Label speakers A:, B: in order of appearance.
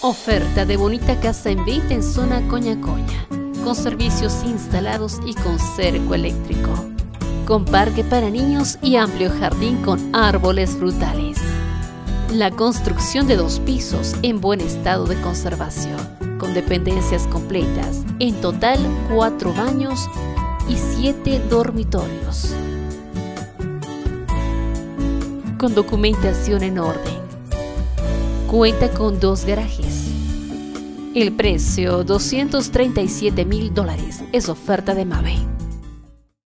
A: Oferta de bonita casa en venta en zona Coña Coña, con servicios instalados y con cerco eléctrico, con parque para niños y amplio jardín con árboles frutales. La construcción de 2 pisos en buen estado de conservación, con dependencias completas, en total 4 baños y 7 dormitorios. Con documentación en orden. Cuenta con 2 garajes. El precio, $237.000, es oferta de Mave.